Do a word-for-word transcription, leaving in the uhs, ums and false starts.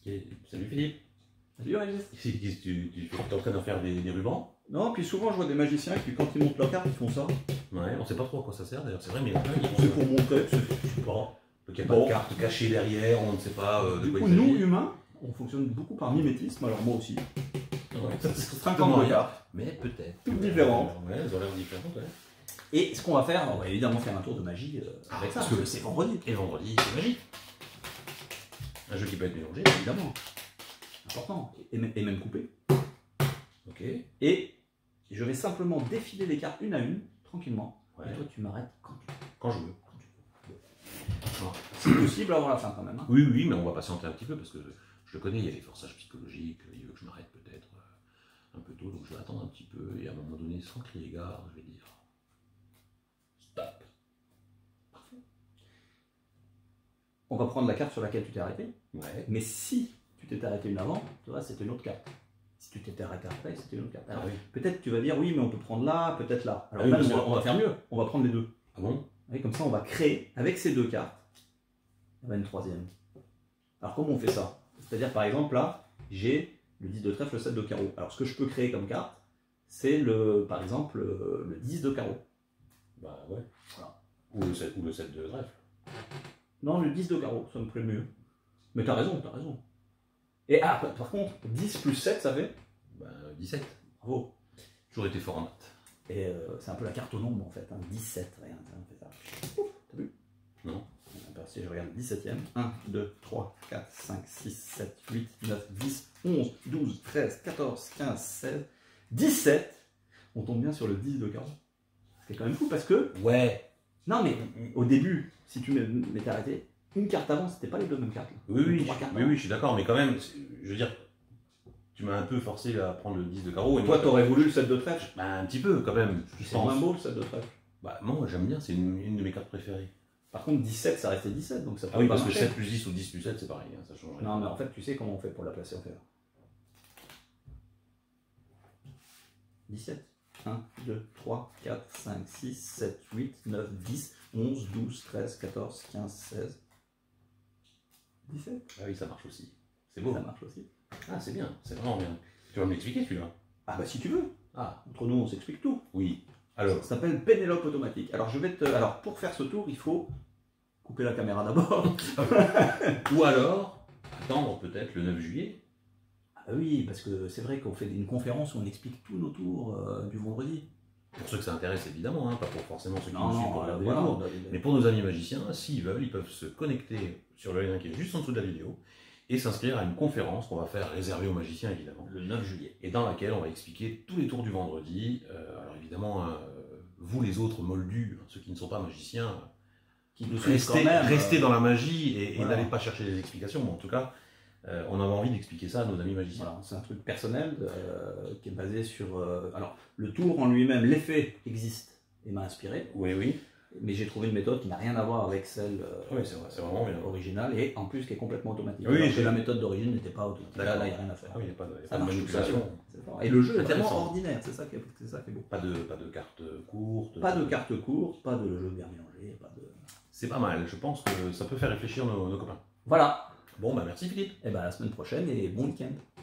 Et, salut Philippe. Salut Régis. Tu, tu, tu, tu es en train de faire des, des rubans? Non, puis souvent je vois des magiciens qui quand ils montent leur carte, ils font ça. Ouais, on sait pas trop à quoi ça sert d'ailleurs, c'est vrai, mais il y en a plein qui font C'est ça. pour montrer. Je sais pas. Donc il n'y a pas Bon. de carte cachée derrière, on ne sait pas euh, de Du quoi coup, il s'agit. nous, humains, on fonctionne beaucoup par mimétisme, alors moi aussi. Ouais, ça, c'est cinquante rien. cartes. Mais peut-être. Toutes différentes. Ouais, elles ont l'air différentes, ouais. Et ce qu'on va faire, on va évidemment faire un tour de magie euh, Ah, avec ça, parce parce que- que c'est vendredi. Et vendredi, c'est magique. Un jeu qui peut être mélangé. Évidemment. Important. Et, même- et même coupé. Ok. Et je vais simplement défiler les cartes une à une, tranquillement. Ouais. Et toi, tu m'arrêtes quand tu veux. Quand je veux. Alors, c'est possible avant la fin quand même. Hein. Oui, oui, mais on va patienter un petit peu parce que je le connais, il y a des forçages psychologiques, il veut que je m'arrête peut-être euh, un peu tôt, donc je vais attendre un petit peu et à un moment donné, sans crier gare, je vais dire stop. Parfait. On va prendre la carte sur laquelle tu t'es arrêté. Ouais. Mais si tu t'étais arrêté une avant, tu vois, c'était une autre carte. Si tu t'étais arrêté après, c'était une autre carte. Alors, Ah oui. peut-être tu vas dire oui, mais on peut prendre là, peut-être là. Alors Ah oui, même, parce on, va, que- on va faire mieux. On va prendre les deux. Ah bon? Et comme ça, on va créer avec ces deux cartes, il y en a une troisième. Alors comment on fait ça? C'est-à-dire par exemple là, j'ai le dix de trèfle, le sept de carreau. Alors ce que je peux créer comme carte, c'est le, par exemple le, le dix de carreau. Bah ouais. Voilà. Ou le sept, ou le sept de trèfle. Non, le dix de carreau, ça me plaît mieux. Mais t'as raison, t'as raison. Et ah, par par contre, dix plus sept, ça fait? Bah dix-sept. Bravo. Toujours été fort en maths. Et euh, c'est un peu la carte au nombre en fait, hein. dix-sept, regarde, on fait ça. Ouf, t'as vu? Non. Alors, si je regarde dix-septième, un, deux, trois, quatre, cinq, six, sept, huit, neuf, dix, onze, douze, treize, quatorze, quinze, seize, dix-sept. On tombe bien sur le dix de carreau. C'est quand même fou parce que, Ouais. non mais au début, si tu m'étais arrêté, une carte avant, c'était pas les deux mêmes cartes. Oui, oui, Trois je, cartes oui, avant. oui, je suis d'accord, mais quand même, c'est- je veux dire, tu m'as un peu forcé à prendre le dix de carreau. Et Toi, moi, t'aurais voulu le sept de trèfle. bah, un petit peu quand même. Je cent vingt pense. beau le sept de trèfle. Bah moi j'aime bien, c'est une, une de mes cartes préférées. Par contre, dix-sept, ça restait dix-sept, donc ça peut Ah oui, pas parce que marcher. sept plus dix ou dix plus sept c'est pareil, hein, ça change rien. Non, mais en fait, tu sais comment on fait pour la placer en fer. dix-sept. un, deux, trois, quatre, cinq, six, sept, huit, neuf, dix, onze, douze, treize, quatorze, quinze, seize, dix-sept. Ah oui, ça marche aussi. C'est beau. Ça marche aussi. Ah c'est bien, c'est vraiment bien. Tu vas me l'expliquer celui-là? Ah bah si tu veux. Ah Entre nous, on s'explique tout. oui. Alors, Ça s'appelle Pénélope automatique. Alors, je vais te... Alors, pour faire ce tour, il faut couper la caméra d'abord. ou alors, attendre peut-être le neuf juillet. Ah oui, parce que c'est vrai qu'on fait une conférence où on explique tous nos tours euh, du vendredi. Pour ceux que ça intéresse évidemment, hein, pas pour forcément ceux qui Non, nous suivent non, pour euh, regarder voilà. les tours. Mais pour nos amis magiciens, s'ils veulent, ils peuvent se connecter sur le lien qui est juste en dessous de la vidéo et s'inscrire à une conférence qu'on va faire réservée aux magiciens évidemment. Le neuf juillet. Et dans laquelle on va expliquer tous les tours du vendredi. Euh, alors évidemment, hein, vous les autres moldus, hein, ceux qui ne sont pas magiciens, Qui nous suivent restez, quand même. restez euh, dans la magie et, et voilà. n'allez pas chercher des explications. Mais en tout cas, euh, on avait envie d'expliquer ça à nos amis magiciens. Voilà, c'est un truc personnel euh, qui est basé sur... euh, alors, le tour en lui-même, l'effet existe et m'a inspiré, Oui, oui. mais j'ai trouvé une méthode qui n'a rien à voir avec celle euh, Oui, c'est vrai, c'est vraiment bien. originale et en plus qui est complètement automatique. Oui, alors j'ai- que la méthode d'origine n'était pas automatique. Là, D'accord. là, il n'y a rien à faire. Ah oui, il n'y a pas de, il y a Ça pas de marche tout seul. manipulation. C'est fort. Et le jeu est tellement Intéressant. ordinaire, c'est ça, qui est, c'est ça qui est beau. Pas de, pas de cartes courtes. Pas de cartes courtes, pas de jeu bien mélangé, pas de... C'est pas mal. Je pense que ça peut faire réfléchir nos, nos copains. Voilà, Bon, bah merci Philippe. et ben à la semaine prochaine et bon week-end.